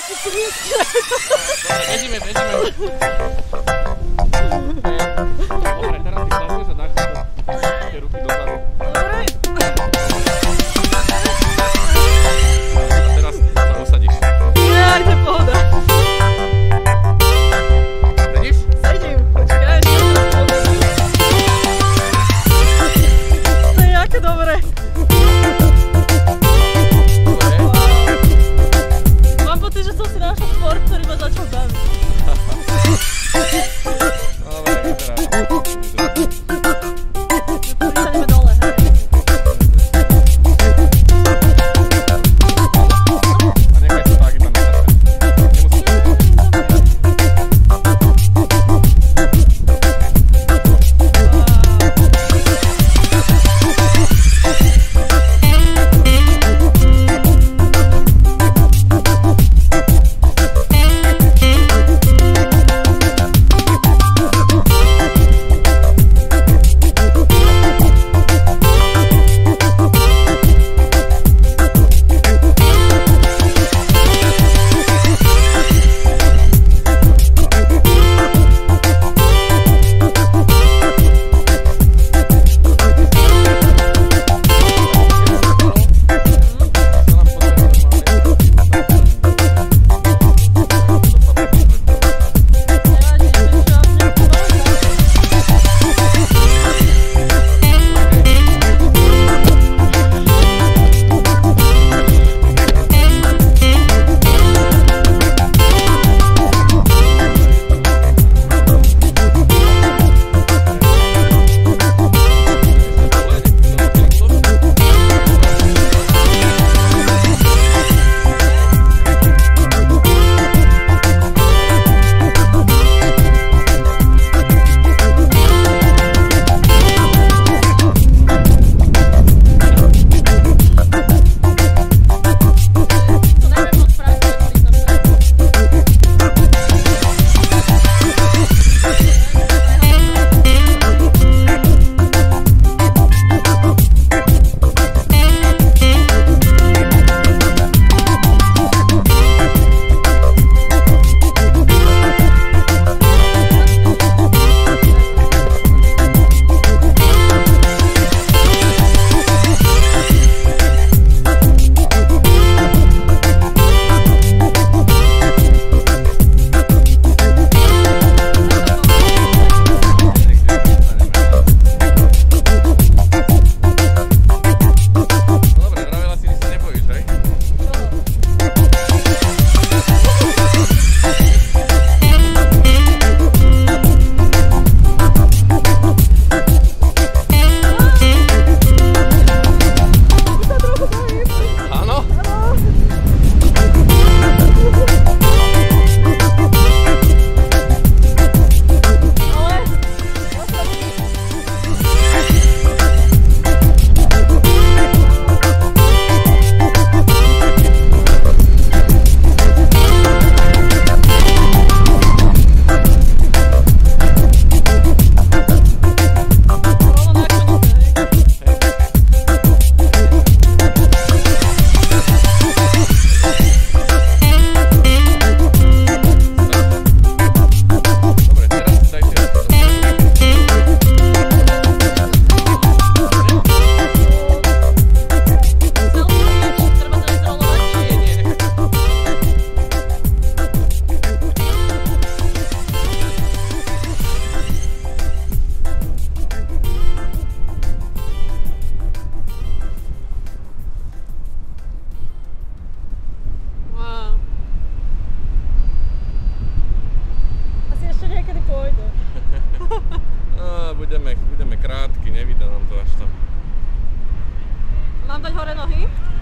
Bežíme. Dobre, teraz ty sladko sa dáš tie ruky dozadu. Dobre. A teraz sa usadíš. Aj, to je pohoda. Sedíš? Sedím, počkaj, ešte to je aké dobré. Mám pocit, že som si našla šport, ktorý ma začal baviť. Dobre, Vystaneme dole, hej. A nechaj to tak iba na sebe. Nemusíš. Budeme krátky, nevída nám to až tam. Mám dať hore nohy?